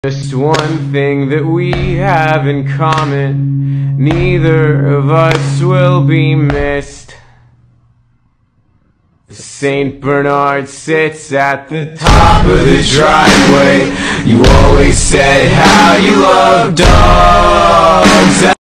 Just one thing that we have in common, neither of us will be missed. St. Bernard sits at the top of the driveway. You always said how you love dogs.